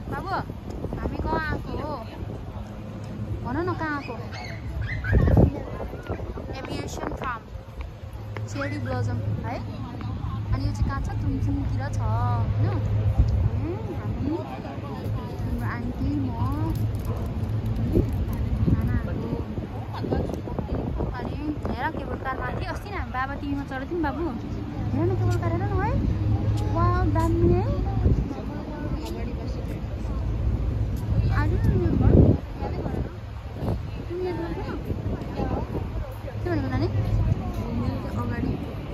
बाबु हामी कहाँ आएको हो भन न कहाँ आएको एभिएसन फार्म चेरी ब्लजम है अनि यो चाहिँ कहाँ छ तुमचुङतिर छ हैन हामी हाम्रो आन्टी म नानाहरू अनि हेर केबल कार माथि अस्ति न हामी बाबा टिभीमा चढेको थियौँ बाबु हेर न केबल कार हेर न है वा दामी है आज के भनेको नानी अगाडि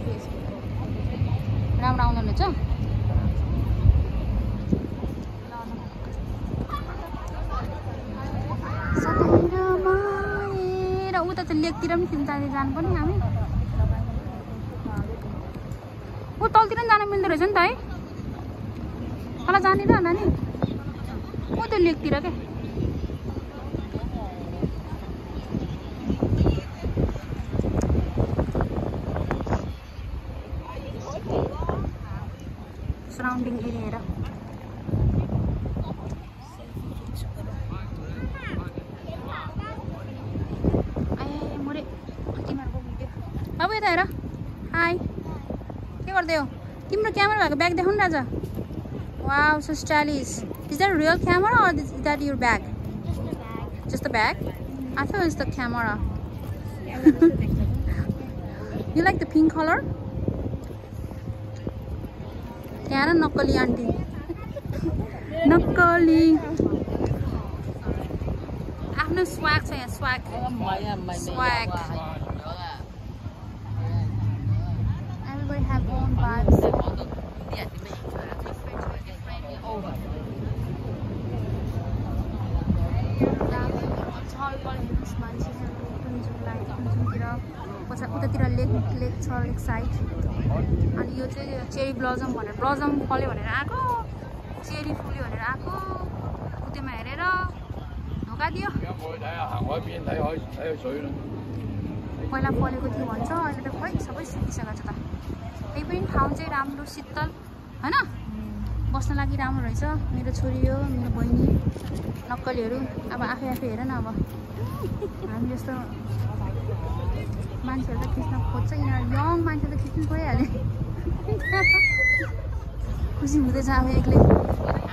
राम्रो आउँदैन रहेछ र उता चाहिँ लेकतिर पनि खिच्न जानुपर्ने हामी ऊ तलतिर पनि जान मिल्दो रहेछ नि त है तल जाने त नानी ऊ त्यो लेकतिर क्या सराउन्डिङ एरिया हेर बाबु यता हेर हाई के गर्दै हो तिम्रो क्यामेरा भएको ब्याग देखाउनु राजा wow so stylish is that real camera or is that your bag just the bag I thought it's the camera you like the pink color त्यहाँ नक्कली आन्टी नक्कली आफ्नो स्वाग छ यहाँ swag swag everybody have own vibes उतातिर लेक छ लेक side अनि यो चाहिँ चेरी ब्लजम भनेर ब्लजम फल्यो भनेर आएको चेरी फुल्यो भनेर आएको कुतेमा हेरेर धोका दियो पहिला फलेको थियो भन्छ अहिले त खोइ सबै सुकिसकेको छ त त्यही पनि ठाउँ चाहिँ राम्रो शीतल होइन बस्न लागि राम्रो रहेछ मेरो छोरी हो मेरो बहिनी नक्कलीहरू अब आफै हेर न अब हामी जस्तो मान्छेहरू त खिच्न खोज्छ यिनीहरू यङ मान्छे त खिच्नु खोइहाल्यो खुसी हुँदैछ अब एक्लै